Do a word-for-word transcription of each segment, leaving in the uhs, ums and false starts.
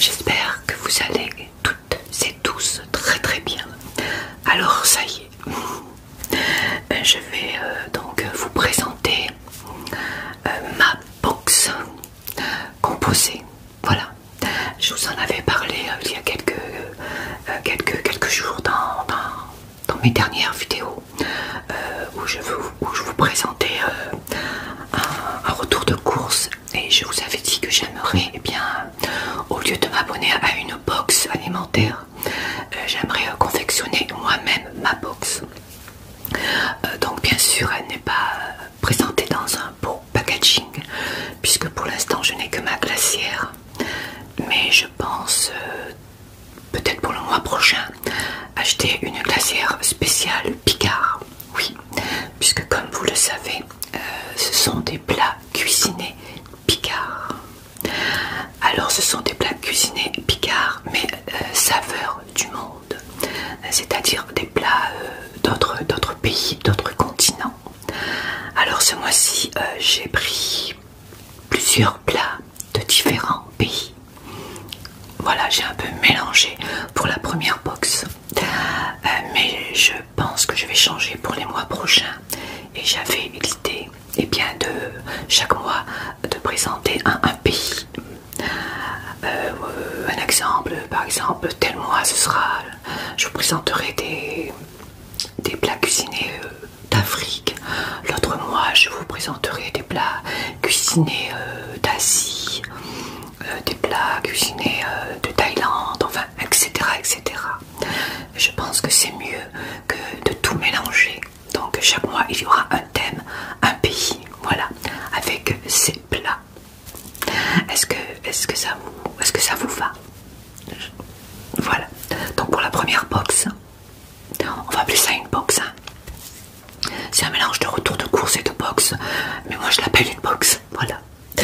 j'espère que vous allez toutes et tous très très bien. Alors ça y est, je vais euh, donc vous présenter euh, ma box composée. Voilà, je vous en avais parlé euh, il y a quelques, euh, quelques, quelques jours dans, dans, dans mes dernières vidéos euh, où, je vous, où je vous présentais euh, un, un retour de course, et je vous avais dit que j'aimerais, eh bien, au lieu de m'abonner à une box alimentaire, euh, j'aimerais euh, confectionner moi-même ma box. Euh, donc bien sûr elle n'est pas présentée dans un beau packaging puisque pour l'instant je n'ai que ma glacière, mais je pense euh, peut-être pour le mois prochain acheter une glacière spéciale Picard. Oui, puisque comme vous le savez, euh, ce sont des plats cuisinés Picard. Alors ce sont des plats cuisinés Picard, mais euh, saveur du monde, c'est-à-dire des plats euh, d'autres d'autres pays, d'autres continents. Alors ce mois-ci, euh, j'ai pris plusieurs plats de différents pays. Voilà, j'ai un peu mélangé pour la première box, euh, mais je pense que je vais changer pour les mois prochains, et j'avais l'idée, eh bien, de chaque mois de présenter un, un pays. Euh, un exemple, par exemple, tel mois ce sera, je vous présenterai des, des plats cuisinés euh, d'Afrique. L'autre mois je vous présenterai des plats cuisinés euh, d'Asie, euh, des plats cuisinés euh, de Thaïlande, enfin, etc, etc. Je pense que c'est mieux que de tout mélanger. Donc chaque mois il y aura un thème, un pays, voilà, avec ces plats. Est-ce que, est-ce que ça vous, est-ce que ça vous va? Voilà. Donc pour la première box, on va appeler ça une box. Hein. C'est un mélange de retour de course et de box, mais moi je l'appelle une box. Voilà.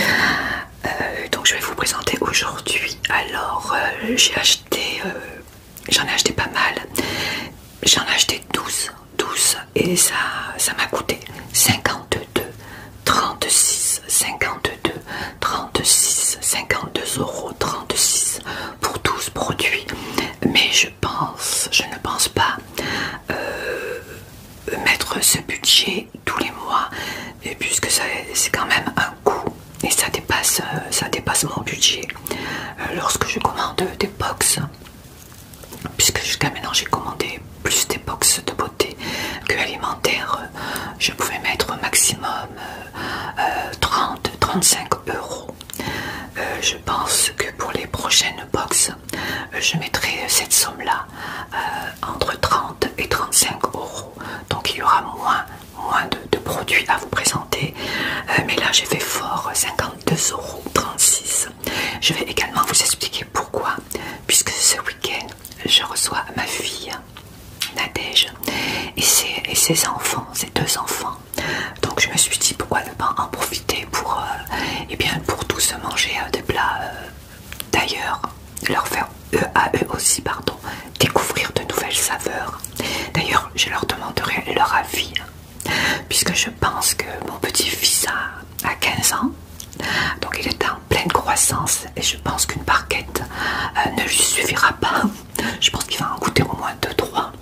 Euh, donc je vais vous présenter aujourd'hui. Alors euh, j'ai acheté, euh, j'en ai acheté pas mal. J'en ai acheté douze, douze, et ça, ça m'a coûté cinquante-deux, trente-six, cinquante-deux, trente-six, cinquante-deux euros trente-six pour douze produits. Mais je pense, je ne pense pas euh, mettre ce budget tous les mois, et puisque c'est quand même un coût et ça dépasse, ça dépasse mon budget. Euh, lorsque je commande des box, puisque jusqu'à maintenant j'ai commandé plus des box de beauté que alimentaire, je pouvais mettre au maximum euh, trente à trente-cinq euros. Euh, je pense que pour les prochaines box, euh, je mettrai cette somme là euh, entre trente et trente-cinq euros. Donc il y aura moins, moins de, de produits à vous présenter. Euh, mais là j'ai fait fort, cinquante-deux euros trente-six. Je vais également vous expliquer pourquoi, puisque ce week-end je reçois ma fille Nadège et ses, et ses enfants, ses deux enfants. Donc je me suis dit pourquoi ne pas en profiter pour, euh, eh bien, pour tous manger euh, des plats euh, d'ailleurs, leur faire eux à eux aussi, pardon, découvrir de nouvelles saveurs. D'ailleurs je leur demanderai leur avis, puisque je pense que mon petit-fils a, a quinze ans. Donc il est en pleine croissance, et je pense qu'une barquette euh, ne lui suffira pas. Je pense qu'il va en goûter au moins deux trois.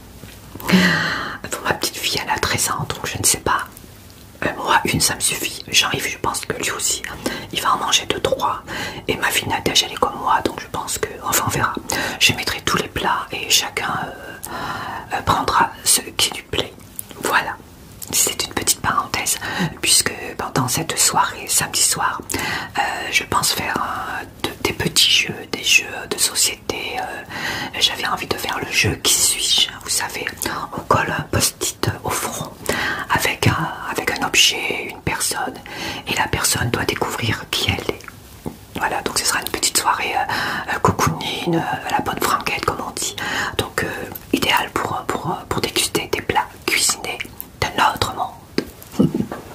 Pour ma petite fille, elle a treize ans, donc je ne sais pas. Euh, moi, une, ça me suffit. Jean-Yves, je pense que lui aussi, il va en manger deux trois. Et ma fille Nadège, elle est comme moi, donc je pense que... Enfin, on verra. Je mettrai tous les plats et chacun euh, euh, prendra ce qui lui plaît. Voilà. C'est une petite parenthèse, puisque pendant cette soirée, samedi soir, euh, je pense faire euh, de, des petits jeux, des jeux de société. Euh, J'avais envie de faire le jeu Qui suis-je? Vous savez, on colle un post-it au front avec un, avec un objet, une personne, et la personne doit découvrir qui elle est. Voilà, donc ce sera une petite soirée euh, cocooning, euh, à la bonne franquette comme on dit. Donc euh, idéal pour, pour, pour déguster des plats cuisinés d'un autre monde.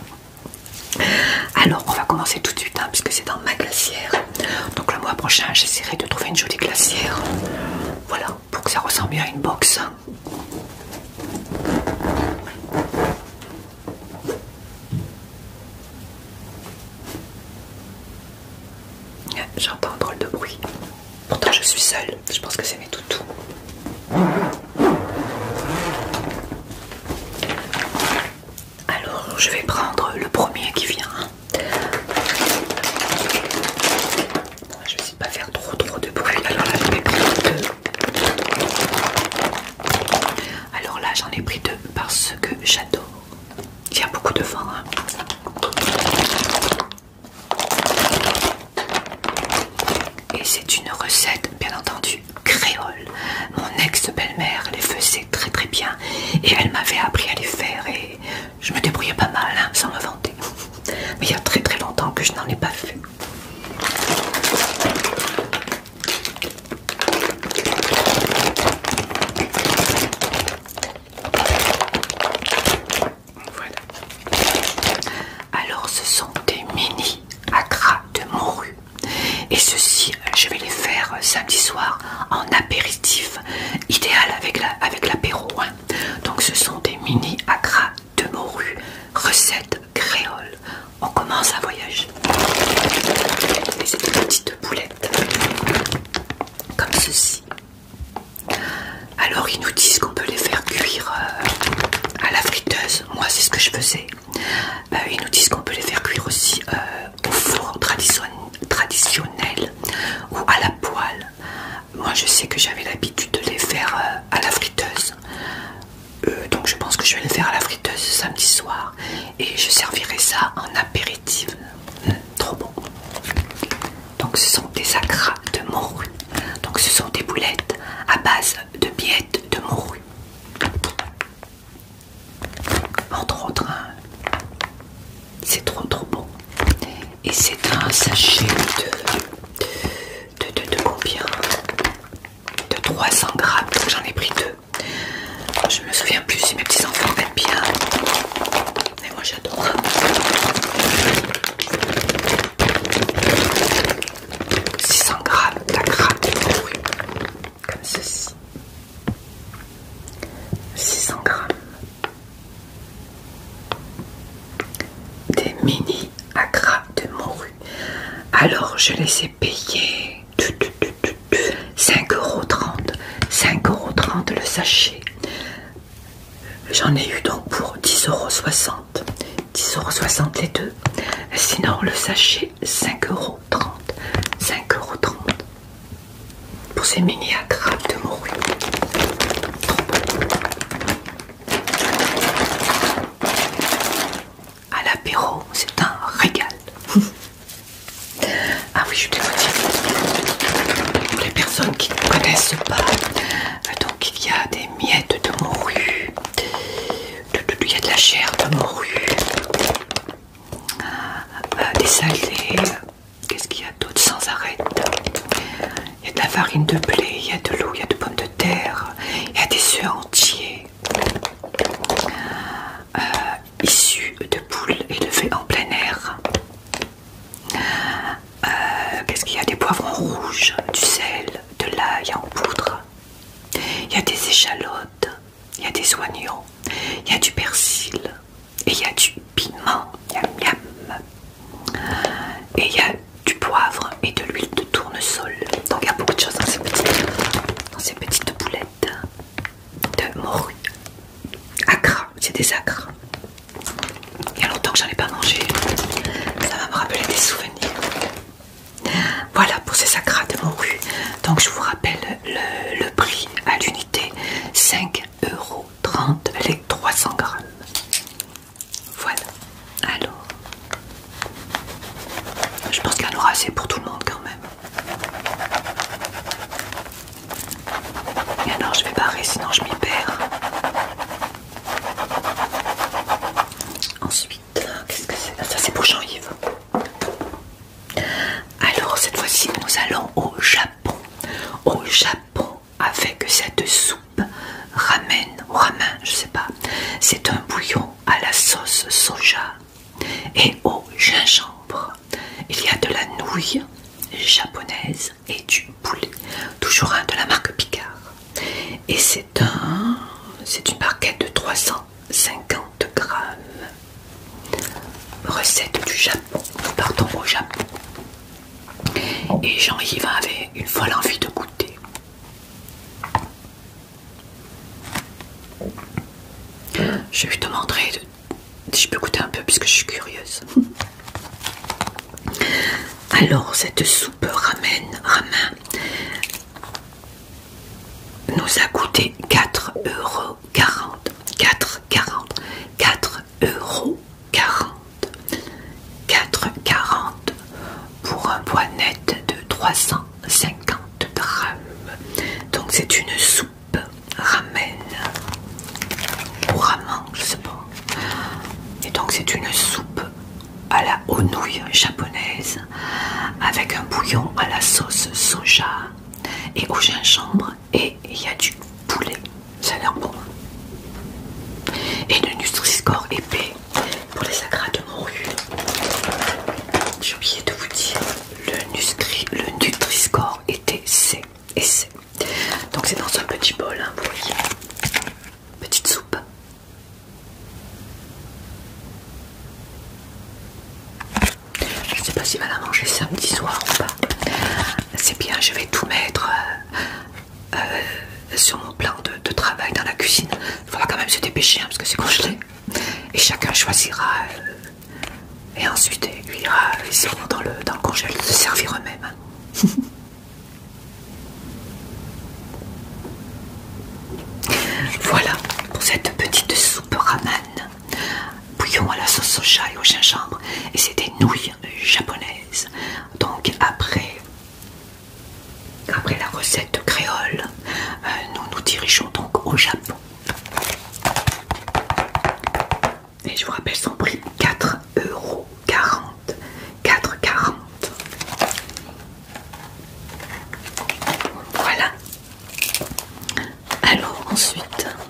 Alors on va commencer tout de suite, hein, puisque c'est dans ma glacière. Donc le mois prochain j'essaierai de trouver une jolie glacière. Voilà, pour que ça ressemble bien à une box. J'entends drôle de bruit. suis seule. Je pense que c'est mes toutous. Alors, je vais prendre le premier qui vient. Je vais essayer de pas faire trop trop de bruit. Alors là, j'en ai pris deux. Alors là, j'en ai pris deux parce que j'adore. Il y a beaucoup de vent. Hein. Et c'est une recette, bien entendu, créole. Mon ex-belle-mère les faisait très très bien et elle m'avait appris à les faire et je me débrouillais pas mal, hein, sans me vanter. Mais il y a très très longtemps que je n'en ai pas fait. Voilà. Alors ce sont des mini acras de morue. Et ceci, je vais les faire samedi soir en apéritif, idéal avec la, avec l'apéro. Hein. Donc ce sont des mini acras de morue, recette créole. On commence à voyager. Et c'est des petites boulettes, comme ceci. Alors ils nous disent qu'on peut les faire cuire euh, à la friteuse. Moi c'est ce que je faisais. Euh, ils nous disent qu'on peut les faire cuire aussi euh, au four traditionnel. traditionnel ou à la poêle. Moi je sais que j'avais l'habitude de les faire euh, à la friteuse, euh, donc je pense que je vais les faire à la friteuse samedi soir et je servirai ça en apéritif. Mmh, trop bon. Donc ce sont des acras de morue, donc ce sont des boulettes à base de miettes de morue, entre autres. Hein. C'est trop trop bon. Et c'est un sachet de, de, de, de combien? De trois cents grammes, donc j'en ai pris deux. Je me souviens plus si mes petits enfants aiment bien. Mais moi j'adore. six cents grammes d'acras de morue. Comme ceci. six cents grammes. Des mini acras de morue. Alors je les ai payés cinq euros trente. cinq euros trente le sachet. J'en ai eu donc pour dix euros soixante. dix euros soixante les deux. Sinon le sachet cinq euros trente. cinq euros trente. Pour ces mini acras de morue. À l'apéro, c'est un régal. Ah oui, je te dire. Pour les personnes qui ne connaissent pas, donc il y a des miettes de morue, il y a de la chair de morue, des salés, qu'est-ce qu'il y a d'autre sans arrêt? Il y a de la farine de blé, il y a de l'eau, il y a de pommes de terre, il y a des œufs entiers, euh, issus de poules élevées en plein air. Euh, Qu'est-ce qu'il y a? Des poivrons rouges, du sel, de l'ail en poudre. Il y a des échalotes, il y a des oignons, il y a du persil, et il y a du piment, miam miam. Et il y a du poivre et de l'huile de tournesol. Donc il y a beaucoup de choses dans ces petites, dans ces petites boulettes de morue. Acras, c'est des acras. Il y a longtemps que j'en ai pas mangé. Ça va me rappeler des souvenirs. Voilà pour ces acras de morue. Donc je vous rappelle le, le prix à l'unité, cinq euros trente les trois cents grammes. Voilà. Alors, je pense qu'il y en aura assez pour tout le monde quand même. Et alors je vais barrer sinon je m'y perds. Ensuite, qu'est-ce que c'est? Ça c'est pour Jean-Yves. Alors cette fois-ci nous allons au Japon. Au Japon avec cette soupe ramen ou ramen, je sais pas. C'est un bouillon à la sauce soja et au gingembre. Il y a de la nouille japonaise et du poulet, toujours un de la marque Picard. Et c'est un, c'est une barquette de trois cent cinquante grammes. Recette du Japon. Nous partons au Japon. Et Jean-Yves avait une folle envie de goûter. je vais te montrer si je peux goûter un peu puisque je suis curieuse. Alors cette soupe ramen, ramen nous a coûté quatre euros quarante. quatre quarante. quatre euros quarante. quatre quarante pour un poids net de trois cent cinquante grammes. Donc c'est une soupe ramen ou ramen, je sais pas. Et donc c'est une soupe à la aux nouilles japonaise avec un bouillon à la sauce soja et au gingembre, et il y a du poulet. Ça a l'air bon. Et le Nutri-Score épais pour les agrafes de morue. J'ai oublié de vous dire, le, Nutri, le Nutri-Score était C et C. Donc c'est dans un petit bol, hein, vous voyez. Petite soupe. Je ne sais pas s'il va la manger samedi soir ou pas. C'est bien, je vais tout mettre euh, euh, sur mon plan de, de travail dans la cuisine. Il faudra quand même se dépêcher, hein, parce que c'est congelé. Et chacun choisira. Euh, et ensuite, ils ira, ils seront dans le, dans le congèle de se servir eux-mêmes. Hein. Voilà pour cette petite soupe ramen. Bouillon à la sauce soja et au gingembre. Et c'est des nouilles japonaises. Donc après, après la recette créole, euh, nous nous dirigeons donc au Japon. Et je vous rappelle son prix, quatre euros quarante. quatre quarante. Voilà. Alors ensuite,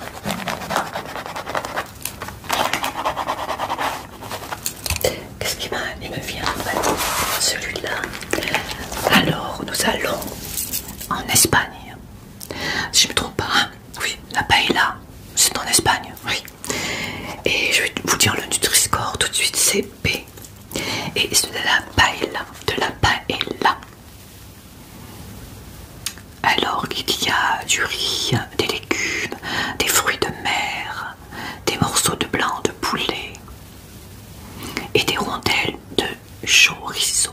qu'est-ce qui m'a, il me vient celui-là. Alors nous allons en Espagne. Si je ne me trompe pas, hein, oui, la paella, c'est en Espagne, oui. Et je vais vous dire le Nutri-Score tout de suite, c'est B. Et c'est de la paella, de la paella. Alors il y a du riz, des légumes, des fruits de mer, des morceaux de blanc de poulet et des rondelles de chorizo.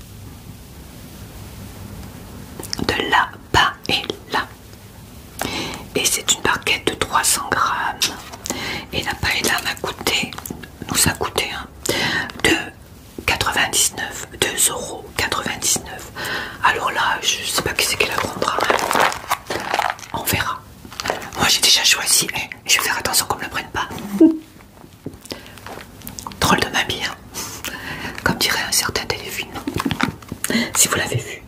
De la paella. Et c'est une barquette de trois cents grammes. Et la paella m'a coûté, nous a coûté hein, de quatre-vingt-dix-neuf, deux euros quatre-vingt-dix-neuf. Alors là, je sais pas qui c'est qui la prendra. On verra. Moi j'ai déjà choisi. Hein. Je vais faire attention qu'on ne me le prenne pas. Drôle de mamie, hein. Comme dirait un certain téléfilm. Si vous l'avez vu.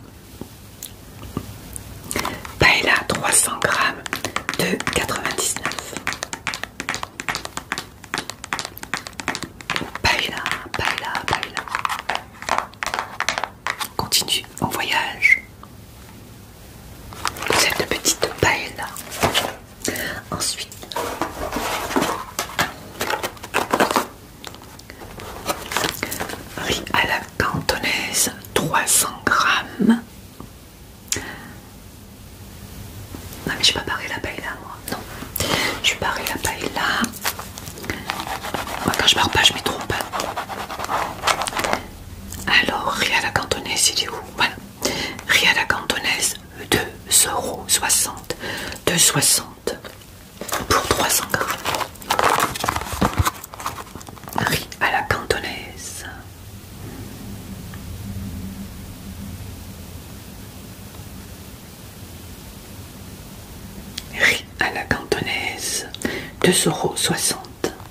Paella trois cents grammes de quatre-vingt-dix-neuf. Paella, paella, paella. On continue, on voyage. Cette petite paella. Ensuite, riz à la cantonaise, trois cents grammes. Non mais je vais pas parer la paella moi, non. Je vais parer la paella. Moi quand je pars pas je m'y trompe. Alors riz à la cantonaise il est où? Voilà. Riz à la cantonaise deux euros soixante. deux euros soixante pour trois cents grammes. Riz à la cantonaise. Riz à la cantonaise, deux euros soixante.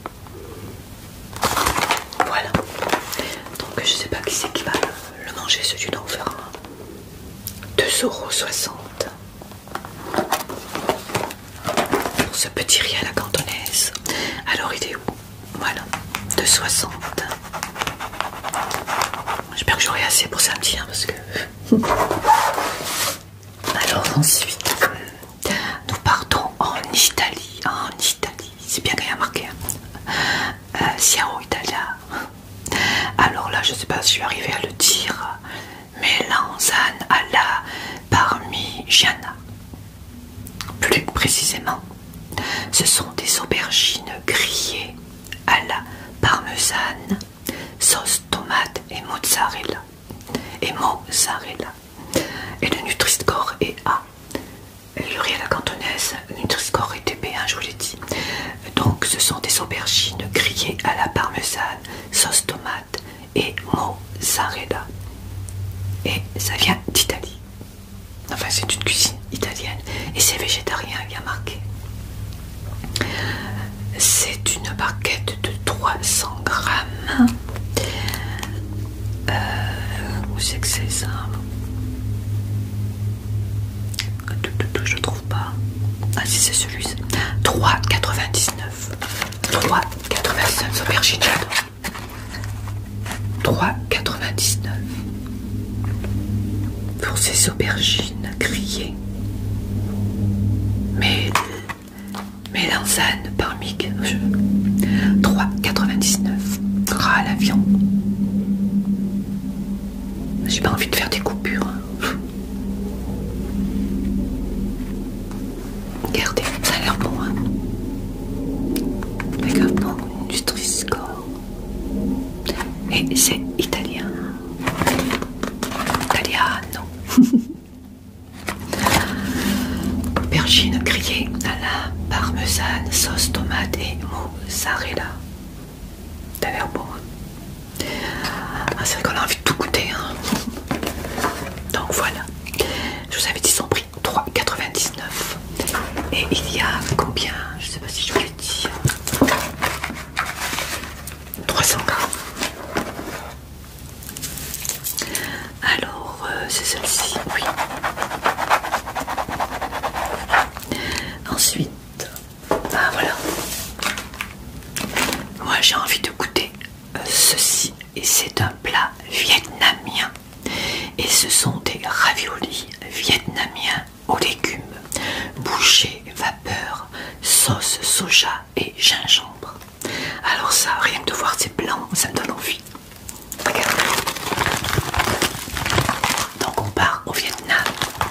Voilà. Donc je sais pas qui c'est qui va le manger, celui d'en faire un. deux euros soixante. Pour ce petit riz à la cantonaise. Alors il est où? Voilà. deux euros soixante. J'espère que j'aurai assez pour samedi hein, parce que... Alors ensuite... Nous partons en Italie, en Italie, c'est bien qu'il y a marqué, hein. euh, Siamo Italia. Alors là, je sais pas si je vais arriver à le dire, melanzane alla parmigiana. Plus précisément, Ce sont des aubergines grillées à la parmesane, sauce tomate et mozzarella. Et mozzarella. Et le Nutri-Score est A. Et le riz à la cantonaise, le Nutri-Score était B, hein, je vous l'ai dit. Donc ce sont des aubergines grillées à la parmesane, sauce tomate et mozzarella. Et ça vient d'Italie. Enfin, c'est une cuisine italienne. Et c'est végétarien, il y a marqué. C'est une barquette de trois cents grammes. Euh, où c'est que c'est ça? Je ne trouve pas. Ah si, c'est celui-ci. trois quatre-vingt-dix-neuf. trois quatre-vingt-dix-neuf. Aubergines, j'adore. trois quatre-vingt-dix-neuf. Pour ces aubergines grillées. Mais mélanzane parmi trois quatre-vingt-dix-neuf. Ah, la viande. J'ai pas envie de faire des coupures. Regardez, ça a l'air bon, hein. Avec un bon Nutri-Score. Et c'est italien. Italiano. Aubergine grillée à la parmesane, sauce tomate et mozzarella. Ça a l'air bon, hein. Ah, c'est vrai qu'on a envie de tout goûter, hein. Donc voilà. Je vous avais dit son prix, trois quatre-vingt-dix-neuf. Et il y a combien? Je sais pas si je vous l'ai dit. trois cents grammes. Alors, euh, c'est celle-ci, oui. Ensuite, ah voilà. Moi j'ai envie de goûter euh, ceci. Et c'est un plat vietnamien. Et ce sont des raviolis vietnamiens aux légumes. Bouchée, vapeur, sauce soja et gingembre. Alors ça, rien que de voir ces blancs, ça me donne envie. Regardez. Donc on part au Vietnam.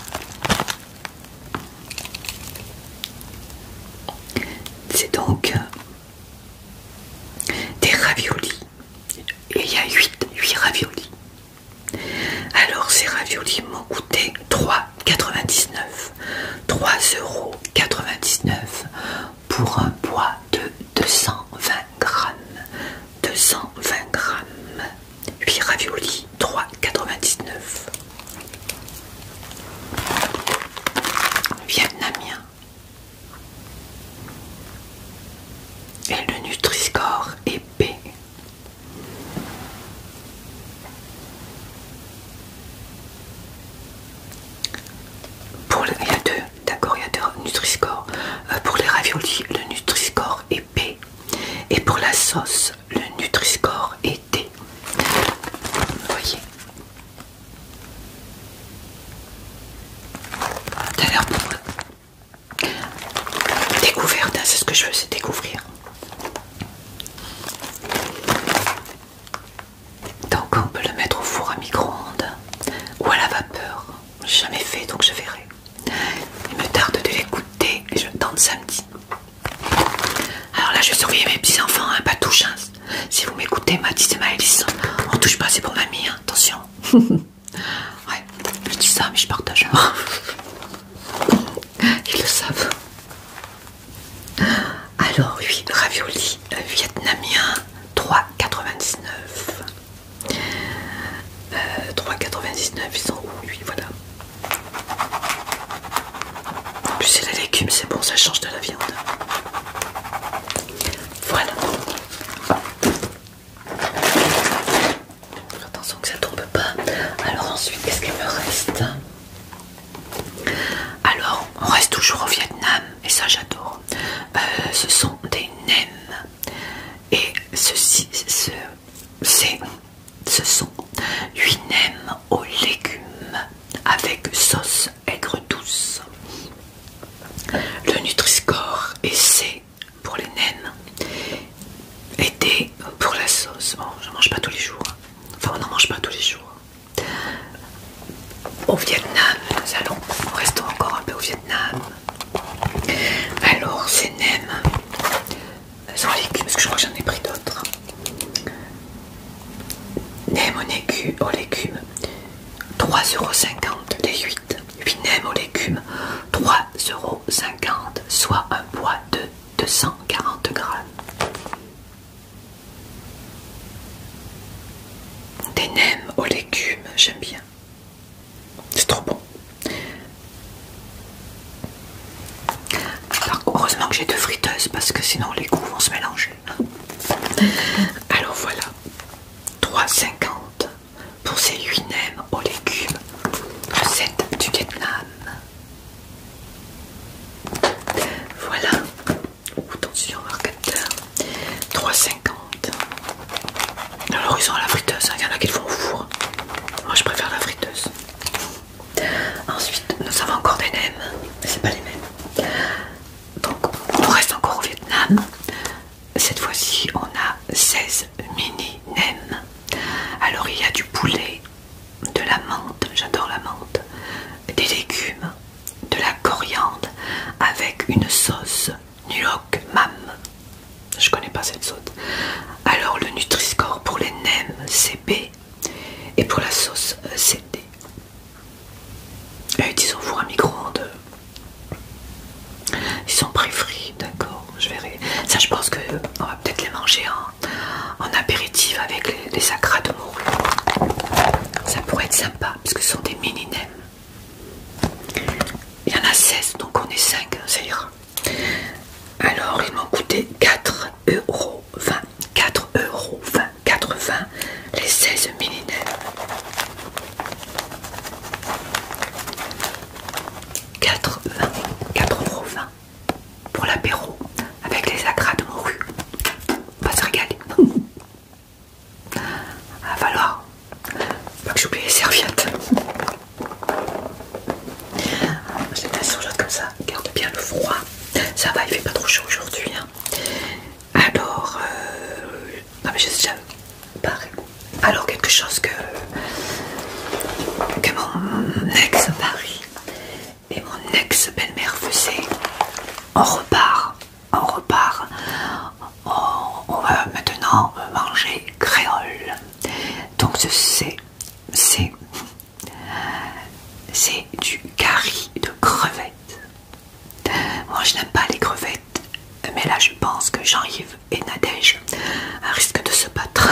C'est donc euh, des raviolis. Et il y a huit raviolis. Alors ces raviolis m'ont coûté trois quatre-vingt-dix-neuf. trois euros quatre-vingt-dix-neuf pour un poids de deux cent vingt grammes. deux cent vingt grammes. huit raviolis, trois quatre-vingt-dix-neuf. Vietnamien. Et le Nutri-Score est B. Pour le, il y a deux, d'accord, il y a deux Nutri-Score. Euh, pour les raviolis, le Nutri-Score est B. Et pour la sauce, le Nutri-Score est D. Vous voyez. Ça a l'air bon. Découverte, hein, c'est ce que je veux, c'est découvrir. Donc on peut le mettre au four à micro-ondes ou à la vapeur. J'ai jamais fait, donc je verrai. Il me tarde de l'écouter et je tente samedi. Alors là, je vais surveiller mes petits enfants, hein, pas touche. Hein. Si vous m'écoutez, Mathis et Maëlys, on touche pas, c'est pour mamie, hein, attention. Ouais, je dis ça, mais je partage. Ils le savent. Alors, oui, ravioli vietnamien, trois quatre-vingt-dix-neuf. Euh, trois quatre-vingt-dix-neuf, ils sont où, oui, voilà. En plus, c'est les légumes, c'est bon, ça change de la viande. Voilà. Attention que ça tombe pas. Alors ensuite, qu'est-ce qu'il me reste? Alors, on reste toujours au Vietnam, et ça j'adore. Euh, ce sont des nems. Et ceci, ce, c'est, ce sont huit nems aux légumes avec sauce aigre douce. Le Nutri-Score est C pour les nems et D pour la sauce. Bon, je mange pas tous les jours. Enfin, on n'en mange pas tous les jours. Au Vietnam, nous allons, restons encore un peu au Vietnam. Alors, ces nems que j'en ai pris d'autres. Nem aux légumes, aux légumes trois euros cinquante les huit. huit nems aux légumes trois euros cinquante, soit un poids de deux cent quarante grammes. Des nems aux légumes, j'aime bien. C'est trop bon. Alors, heureusement que j'ai deux friteuses parce que sinon les goûts vont se mélanger. Alors voilà, trois euros cinquante pour ces huit nems aux légumes. Recette du Vietnam. Voilà. Attention, marqueur. trois euros cinquante. Alors ils ont la friteuse, il y en a qui le font au four. Moi je préfère la friteuse. Ensuite nous avons encore des nems, mais c'est pas les mêmes. Donc on reste encore au Vietnam. Cette fois-ci on a seize mini nems. Alors il y a du poulet, de la menthe, j'adore la menthe, des légumes, de la coriandre avec une sauce Nuoc Mam. Je connais pas cette sauce. Alors le Nutri-Score pour les nems c'est B et pour la sauce c'est D. Et disons four à micro-ondes. Ils sont pré-frits, d'accord, je verrai. Ça je pense que on va peut-être les manger en, en apéritif avec les, les acras de morue. Ça pourrait être sympa parce que ce sont des mini nems. Il y en a seize donc on est cinq, ça ira. Alors ils m'ont coûté quatre euros vingt. quatre euros vingt. quatre-vingts les seize mini nems. quatre euros vingt pour l'apéro avec les acras de morue. On va se régaler. Va falloir pas que j'oublie les serviettes. Je les mets sur l'autre comme ça, garde bien le froid. Ça va, il fait pas trop chaud aujourd'hui. Hein. Alors, euh... non mais je sais déjà pareil. Alors quelque chose que que mon ex-mari et mon ex-belle-mère faisaient. On repart, on repart. On, on va maintenant manger créole. Donc c'est c'est c'est du curry de crevettes. Moi je n'aime pas les crevettes, mais là je pense que Jean-Yves et Nadège risquent de se battre.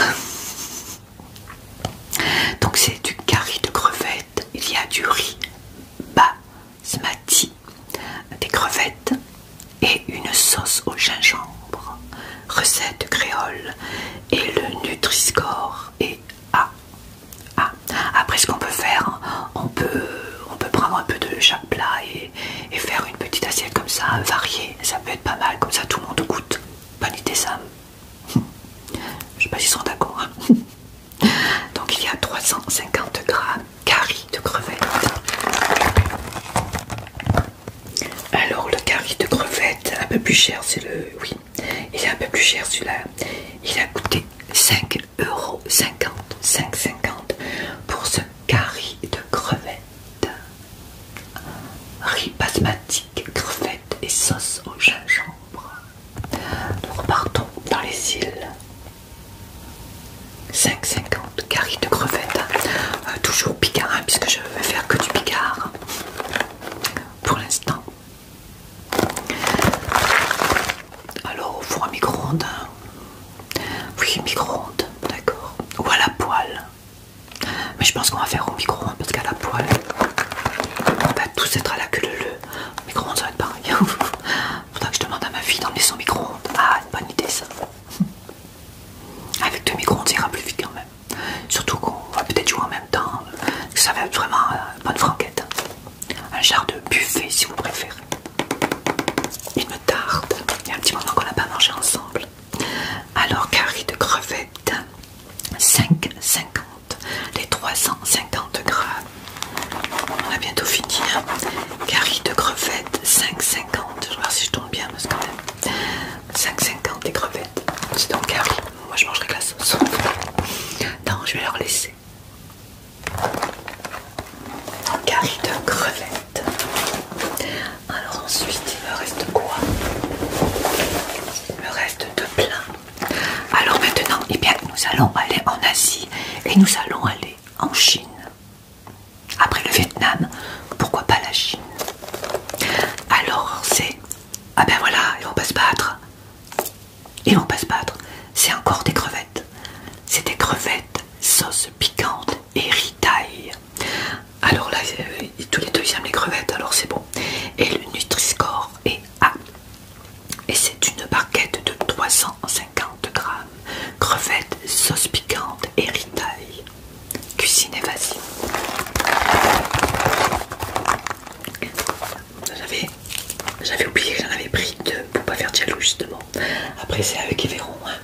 Donc c'est du curry de crevettes, il y a du riz basmati, des crevettes et une sauce au gingembre. Recette créole et le Nutri-Score est A. A. Après ce qu'on peut faire, on peut, on peut prendre un peu de chaque plat et, et faire une petite assiette comme ça, variée. Ça peut être pas mal, comme ça tout le monde goûte. Bonne idée ça. Je sais pas s'ils sont d'accord. Hein. Donc il y a trois cent cinquante grammes curry de crevettes. Alors le curry de crevettes, un peu plus cher, c'est le... Oui, il est un peu plus cher celui-là. Il a coûté cinq euros cinquante. cinq euros cinquante pour ce curry de crevettes. Riz basmati, crevettes et sauce au gingembre. Nous repartons dans les îles. cinq euros cinquante, curry de crevettes. Euh, toujours picard, hein, puisque je vais faire que du picard. Pour l'instant. Alors au four à micro-ondes. Oui, micro-ondes, d'accord. Ou à la poêle. Mais je pense qu'on va faire au micro-ondes parce qu'à la poêle, on va tous être à la queue leu. Au micro-ondes, ça va être pareil. Faudra que je demande à ma fille d'emmener son micro-ondes. Ah, une bonne idée ça. Avec deux micro-ondes, ça ira plus vite quand même. Surtout qu'on va peut-être jouer en même temps. Ça va être vraiment euh, bonne franquette. Un genre de buffet si vous préférez. Il me tarde. Il y a un petit moment qu'on n'a pas mangé ensemble. Alors, curry de crevettes, cinq euros cinquante. Les trois cent cinquante grammes. On a bientôt fini. Hein. Curry de crevettes, cinq euros cinquante. Je vais voir si je tombe bien parce que quand même. cinq euros cinquante les crevettes. C'est donc curry. Moi je mangerai que la sauce. Non, je vais leur laisser. Curry de crevettes. Alors ensuite, il me reste quoi? Il me reste deux plats. Vietnam, pourquoi pas la Chine? Alors c'est... Ah ben voilà, ils vont pas se battre. Ils vont pas se battre. C'est encore des crevettes. C'est des crevettes, sauce piquante et riz thaï. Alors là, euh, tous les deux ils aiment les crevettes, alors c'est bon. Et le Nutri-Score est A. Et c'est une barquette de trois cent cinquante grammes. Crevettes, sauce piquante et riz thaï. Cuisine évasive. J'avais j'avais oublié que j'en avais pris deux pour pas faire de jaloux justement. Après c'est avec qu'ils verront. Hein.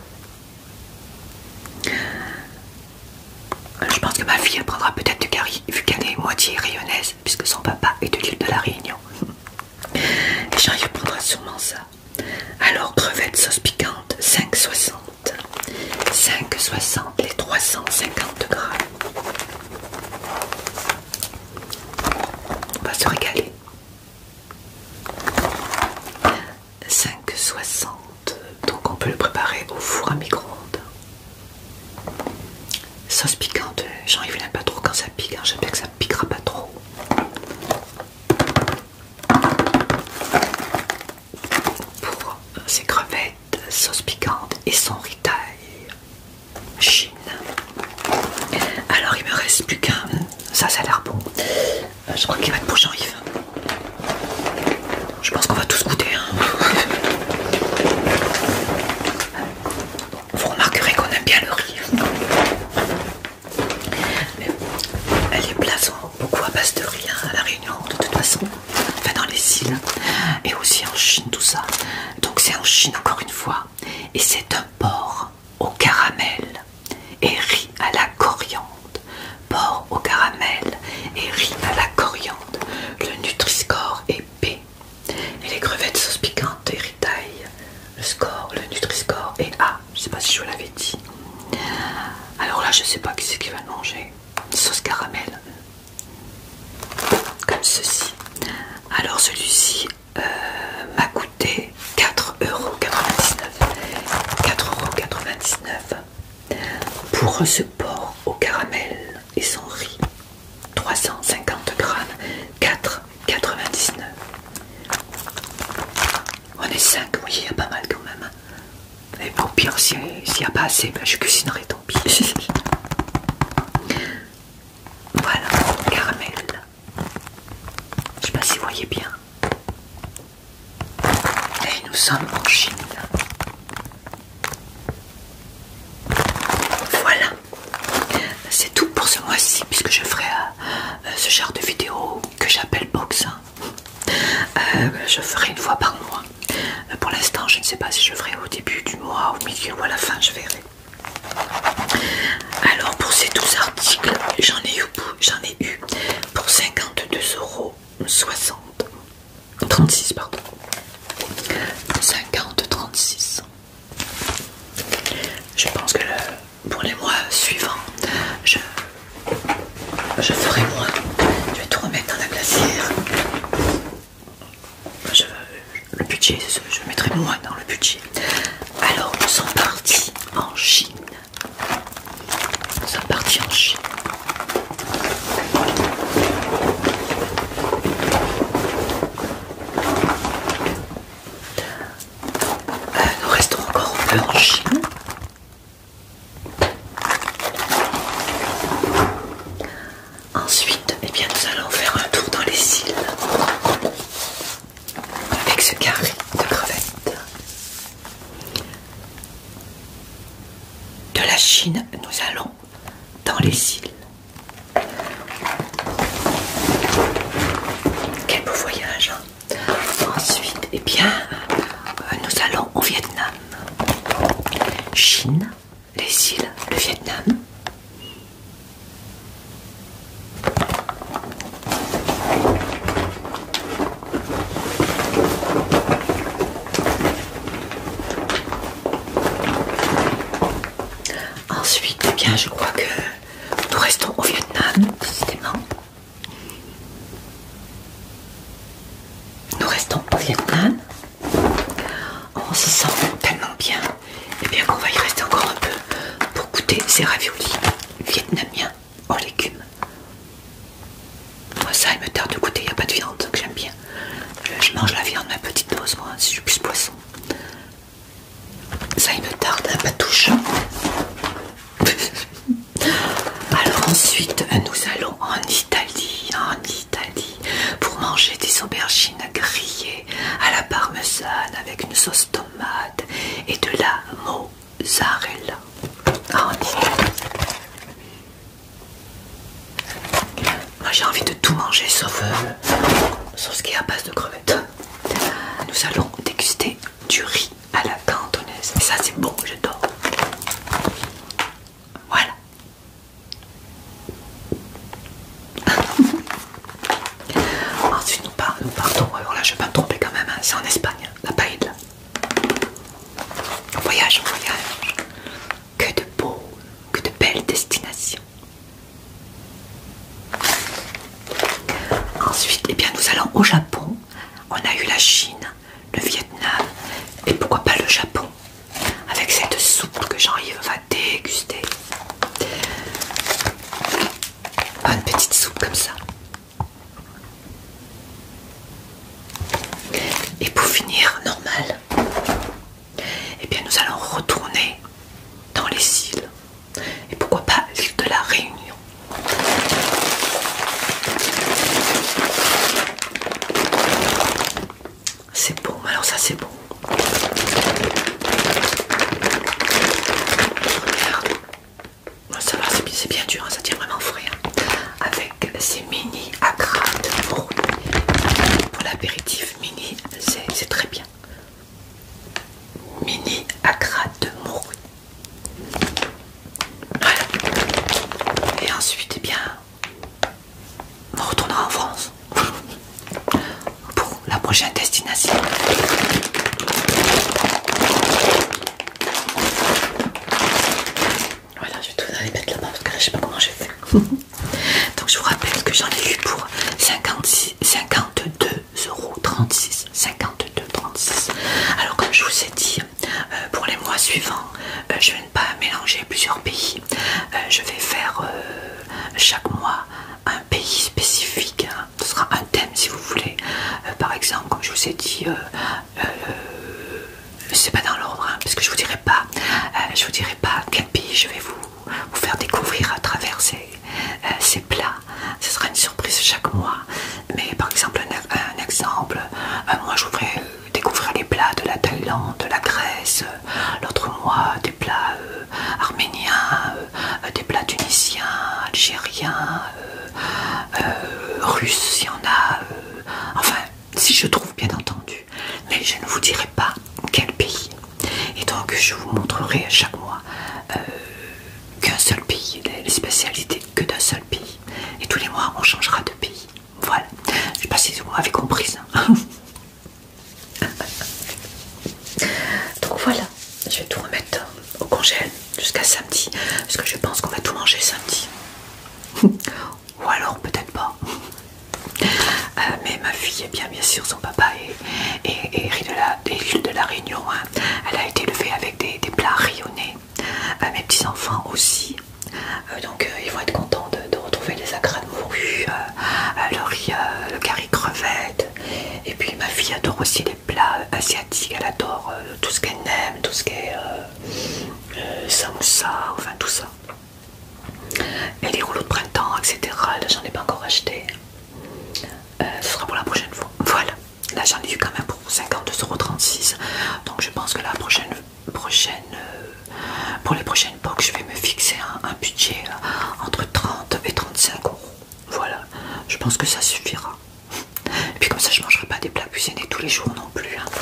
Je pense que ma fille elle prendra peut-être du curry vu qu'elle est moitié rayonnaise puisque son papa est de l'île de la Réunion. Et Jean-Yves prendra sûrement ça. Alors crevettes sauce piquante cinq soixante. cinq soixante les trois cent cinquante grammes. On va se régaler. cinq soixante. Donc on peut le préparer au four à micro-ondes. Sauce piquante, Jean-Yves n'aime pas trop quand ça pique, hein. J'espère que ça piquera pas trop. Pour ces crevettes, sauce piquante et son riz thaï. Chine. Alors il me reste plus qu'un. Ça, ça a l'air bon. Je crois qu'il va être pour Jean-Yves. Je pense qu'on va tous goûter. Hein. Vous remarquerez qu'on aime bien le riz. Les plats sont beaucoup à base de riz hein, à la Réunion de toute façon. Enfin dans les îles. Et aussi en Chine tout ça. Donc c'est en Chine encore une fois. Et c'est un porc au caramel et riz à la coriandre. Porc au caramel et riz à la coriandre. Le Nutri-Score est B. Et les crevettes sauce piquante et riz thaï. Le score, le Nutri-Score est A. Je sais pas si je vous l'avais dit. Alors là je sais pas qui c'est qui va le manger. Sauce caramel. Comme ceci. Alors celui-ci euh, m'a coûté quatre euros quatre-vingt-dix-neuf. quatre euros quatre-vingt-dix-neuf pour ce porc au caramel et son riz. trois cent cinquante grammes. quatre euros quatre-vingt-dix-neuf. On est cinq, oui, il y a pas mal quand même. Et au pire, s'il n'y a pas assez, ben, je cuisinerai, tant pis. Voilà, caramel. Je sais pas si vous voyez bien. Et nous sommes en Chine. Voilà. C'est tout pour ce mois-ci, puisque je ferai euh, ce genre de vidéo que j'appelle box. Hein. Euh, je ferai une fois par mois. Euh, pour l'instant, je ne sais pas si je ferai au début du mois, au milieu ou à la fin, je verrai. Alors pour ces douze articles, j'en ai eu, j'en ai eu pour cinquante-deux euros soixante. trente-six pardon. cinquante trente-six. Je pense que le, pour les mois suivants, je, je ferai moins. Je vais tout remettre dans la glacière. Je, le budget, je mettrai moins dans le budget. Alors nous sommes partis en Chine. Nous sommes partis en Chine. Euh, nous restons encore un peu en Chine. Ensuite, eh bien, nous allons faire un tour dans les îles avec ce carré de crevettes. De la Chine, nous allons dans les îles. Quel beau voyage, hein. Ensuite, eh bien, euh, nous allons au Vietnam. Chine, les îles, le Vietnam. Ensuite, eh bien, je crois que nous restons au Vietnam, décidément. Nous restons au Vietnam. ça, il me tarde de goûter, il n'y a pas de viande, que j'aime bien. Je, je mange la viande, ma petite dose, moi, si je suis plus poisson. Ça, il me tarde, un patouche. Alors ensuite, nous allons en Italie, en Italie, pour manger des aubergines grillées à la parmesane avec une sauce tomate et de la mozzarella. En Italie. Moi j'ai envie de tout manger sauf, euh, sauf ce qui est à base de crevettes. Nous allons déguster du riz à la cantonaise. Et ça c'est bon, j'adore. Voilà. Ensuite nous, par nous partons, alors là je vais pas me tromper quand même, hein. C'est en Espagne, la paella. On voyage, on voyage. Que de beaux, que de belles destinations. Ensuite, eh bien, nous allons au Japon. On a eu la Chine, le Vietnam et pourquoi pas le Japon. Avec cette soupe que Jean-Yves va déguster. Une petite soupe comme ça. Et pour finir, normal, eh bien, nous allons retourner dans les îles. Et pourquoi pas l'île de la Réunion. C'est bon, alors ça c'est bon. Regarde. Ça va, c'est bien dur, hein, ça tient vraiment frais. Hein. Avec ces mini acras de morue. Pour l'apéritif mini, c'est très bien. Mini acras de morue. Voilà. Et ensuite, eh bien, on retournera en France. Pour la prochaine destination. Voilà, je vais tout aller mettre là-bas parce que là je sais pas comment j'ai fait. Donc je vous rappelle que j'en ai eu pour cinquante-six, cinquante-deux euros trente-six. cinquante-deux trente-six. Alors comme je vous ai dit, euh, pour les mois suivants, euh, je vais ne pas mélanger plusieurs pays. Euh, je vais faire euh, chaque mois un pays spécifique, hein. Ce sera un thème si vous voulez. Euh, par exemple, comme je vous ai dit, euh, euh, c'est pas dans l'ordre, hein, parce que je vous dirai pas, euh, je vous dirai pas quel pays je vais vous, vous faire découvrir à travers ces, euh, ces plats. Ce sera une surprise chaque mois. Mais par exemple, un, un exemple, euh, moi je voudrais euh, découvrir les plats de la Thaïlande, de la Grèce. Euh, L'autre mois, des plats euh, arméniens, euh, des plats tunisiens, algériens. Euh, Euh, russe s'il y en a, euh, enfin si je trouve bien entendu, mais je ne vous dirai pas quel pays. Et donc je vous montrerai chaque mois euh, qu'un seul pays, les, les spécialités que d'un seul pays. Et tous les mois on changera de pays. Voilà, je sais pas si vous m'avez comprise. Hein. Donc voilà, je vais tout remettre au congèle jusqu'à samedi, parce que je pense qu'on va tout manger samedi. Ou alors peut-être pas. Euh, mais ma fille, eh bien, bien sûr, son papa est, est, est de la, de l'île de la Réunion. Hein. Elle a été élevée avec des, des plats rayonnés. Euh, mes petits-enfants aussi. Euh, donc euh, ils vont être contents de, de retrouver les acras de morue, euh, euh, le riz, euh, le curry crevette. Et puis ma fille adore aussi les plats asiatiques. Elle adore euh, tout ce qu'elle aime, tout ce qui est euh, euh, samoussa, enfin tout ça. Et les rouleaux de printemps, et cetera. Là, j'en ai pas encore acheté. Euh, ce sera pour la prochaine fois. Voilà. Là, j'en ai eu quand même pour cinquante-deux euros trente-six. Donc, je pense que la prochaine, prochaine, euh, pour les prochaines box, je vais me fixer un, un budget euh, entre trente et trente-cinq euros. Voilà. Je pense que ça suffira. Et puis, comme ça, je ne mangerai pas des plats cuisinés tous les jours non plus. Hein.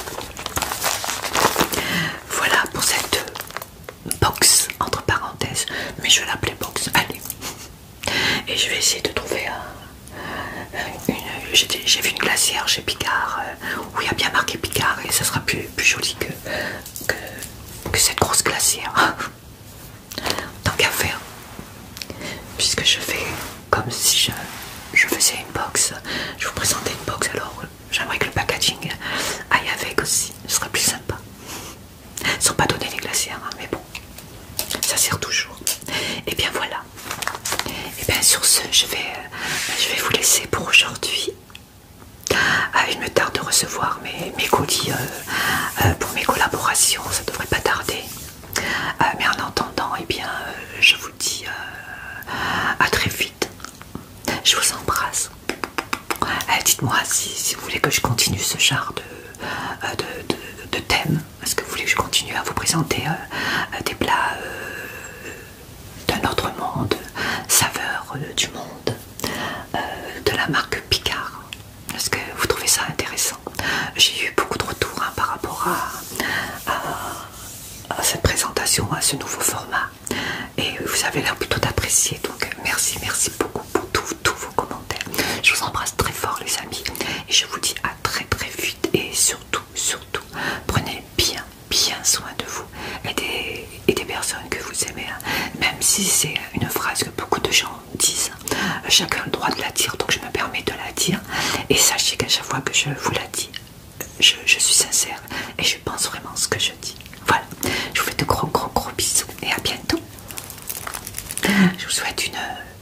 Voilà pour cette box, entre parenthèses. Mais je vais l'appeler box. Allez. Et je vais essayer de trouver un, une... J'ai vu une glacière chez Picard euh, où il y a bien marqué Picard et ça sera plus, plus joli que, que, que cette grosse glacière. Tant qu'à faire. Puisque je fais comme si je, je faisais une box. Je vous présentais une box, alors j'aimerais que le packaging aille avec aussi. Ce serait plus sympa. Sans pas donner les glacières, hein, mais bon. Ça sert toujours. Et bien voilà. Et bien sur ce, je vais je vais vous laisser pour aujourd'hui. Ah, il me tarde de recevoir mes, mes colis euh, euh, pour mes collaborations, ça devrait pas tarder. Euh, mais en attendant, eh bien, euh, je vous dis euh, à très vite. Je vous embrasse. Euh, Dites-moi si, si vous voulez que je continue ce genre de, euh, de, de, de thème. Est-ce que vous voulez que je continue à vous présenter euh, des plats euh, d'un autre monde, saveurs euh, du monde, euh, de la marque Picard? Est-ce que vous trouvez ça intéressant? J'ai eu beaucoup de retours hein, par rapport à, à, à cette présentation, à ce nouveau format. Et vous avez l'air plutôt d'apprécier. Donc merci, merci beaucoup pour tous tous vos commentaires. Je vous embrasse très fort les amis. Et je vous dis à très très vite. Et surtout, surtout, prenez bien, bien soin de vous. Et des, et des personnes que vous aimez. Hein. Même si c'est une phrase que beaucoup de gens disent. Chacun a le droit de la dire. Donc je me permets de la dire. Et sachez qu'à chaque fois que je vous la dis, je, je suis sincère. Et je pense vraiment ce que je dis. Voilà. Je vous fais de gros gros gros bisous. Et à bientôt. Je vous souhaite une